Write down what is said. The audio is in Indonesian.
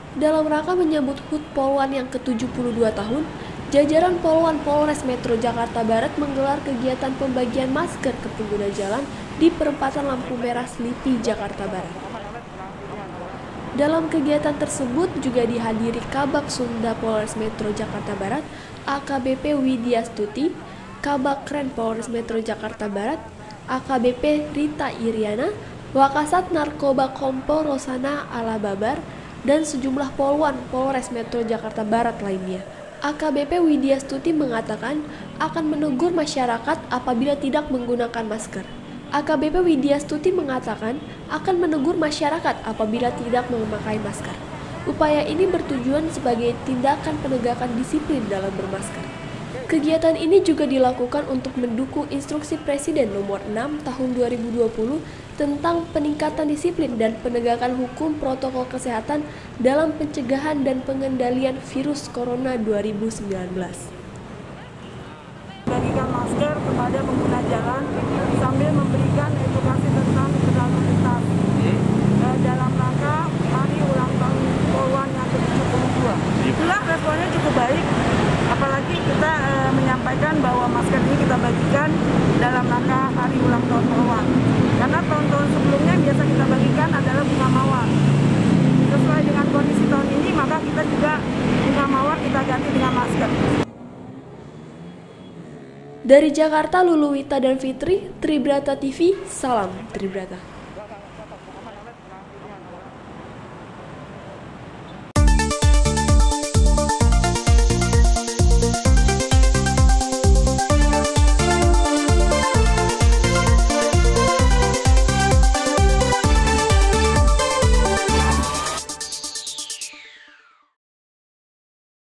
Dalam rangka menyambut HUT Poluan yang ke-72 tahun, jajaran Poluan Polres Metro Jakarta Barat menggelar kegiatan pembagian masker ke pengguna jalan di perempatan lampu merah Selipi, Jakarta Barat. Dalam kegiatan tersebut juga dihadiri Kabak Sumda Polres Metro Jakarta Barat, AKBP Widya Stuti, Kabak Kren Polres Metro Jakarta Barat, AKBP Rita Iriana, Wakasat Narkoba Kompol Rosana Alababar, dan sejumlah poluan Polres Metro Jakarta Barat lainnya. AKBP Widya Stuti mengatakan akan menegur masyarakat apabila tidak menggunakan masker. AKBP Widya Stuti mengatakan akan menegur masyarakat apabila tidak memakai masker. Upaya ini bertujuan sebagai tindakan penegakan disiplin dalam bermasker. Kegiatan ini juga dilakukan untuk mendukung instruksi Presiden nomor 6 tahun 2020 tentang peningkatan disiplin dan penegakan hukum protokol kesehatan dalam pencegahan dan pengendalian virus corona 2019. Bagikan masker kepada pengguna jalan sambil memberikan edukasi tentang berlalu lintas dalam rangka hari ulang tahun Poluan yang ke-72. Itulah responnya cukup baik, apalagi kita menyampaikan bahwa masker ini kita bagikan dalam rangka hari ulang tahun Poluan. Karena tahun-tahun sebelumnya biasa kita bagikan adalah bunga mawar. Sesuai dengan kondisi tahun ini, maka kita juga bunga mawar kita ganti dengan masker. Dari Jakarta, Luluwita dan Fitri, Tribrata TV, salam Tribrata.